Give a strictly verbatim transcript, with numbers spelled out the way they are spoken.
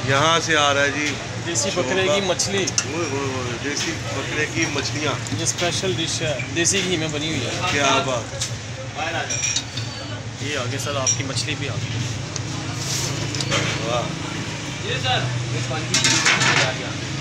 यहाँ से आ रहा है जी देसी बकरे की मछली, देसी बकरे की मछलियाँ। ये स्पेशल डिश है, देसी घी में बनी हुई है। क्या बात। ये आगे सर आपकी मछली भी आ गई। वाह। ये सर